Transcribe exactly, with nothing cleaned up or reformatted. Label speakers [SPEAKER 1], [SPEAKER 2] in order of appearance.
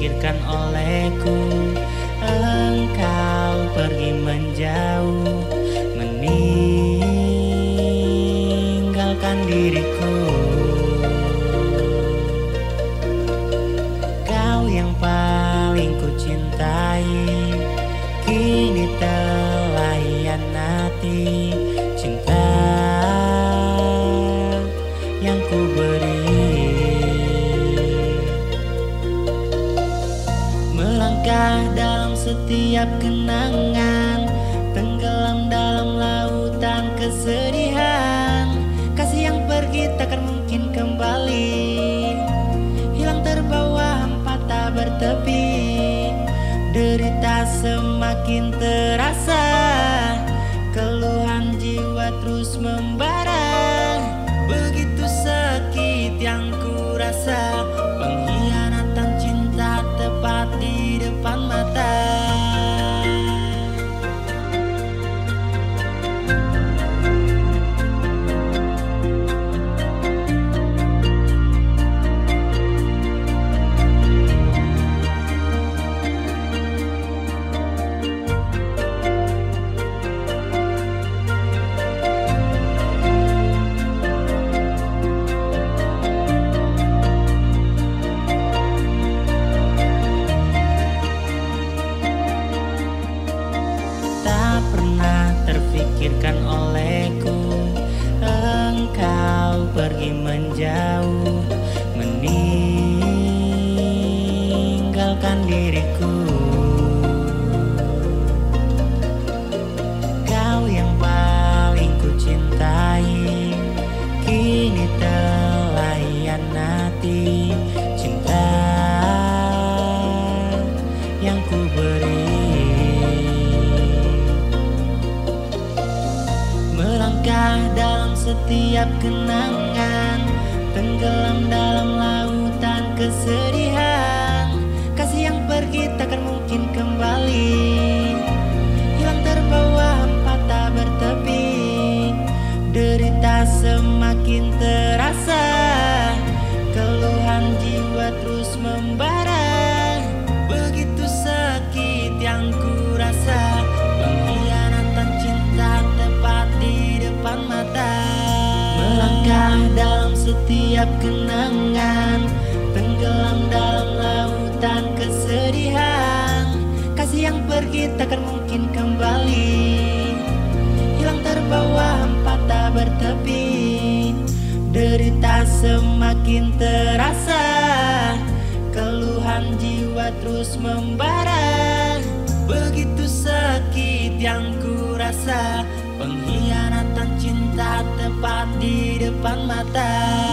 [SPEAKER 1] terfikirkan olehku. Engkau pergi menjauh, meninggalkan diriku. Kau yang paling ku cintai, kini telah hianati cinta yang ku beri. Melangkah dalam setiap kenangan, tenggelam dalam lautan kesedihan. Kasih yang pergi takkan mungkin kembali, hilang terbawa hampa tak bertepi. Derita semakin terasa, keluhan jiwa terus membara. Begitu sakit yang ku rasa, pengkhianatan cinta tepat di depan mata. Terfikirkan olehku, engkau pergi menjauh, meninggalkan diriku. Kau yang paling ku cintai, kini telah hianati cinta yang ku beri. Melangkah dalam setiap kenangan, tenggelam dalam lautan kesedihan. Kasih yang pergi takkan mungkin kembali, hilang terbawa hampa tak bertepi. Derita semakin terasa, keluhan jiwa terus membara. Begitu sakit yang ku rasa, pengkhianatan cinta tepat di depan mata. Melangkah dalam setiap kenangan, tenggelam dalam lautan kesedihan. Kasih yang pergi takkan mungkin kembali, hilang terbawa hampa tak bertepi. Derita semakin terasa, keluhan jiwa terus membara. Begitu sakit yang ku rasa, pengkhianatan cinta tepat di depan mata.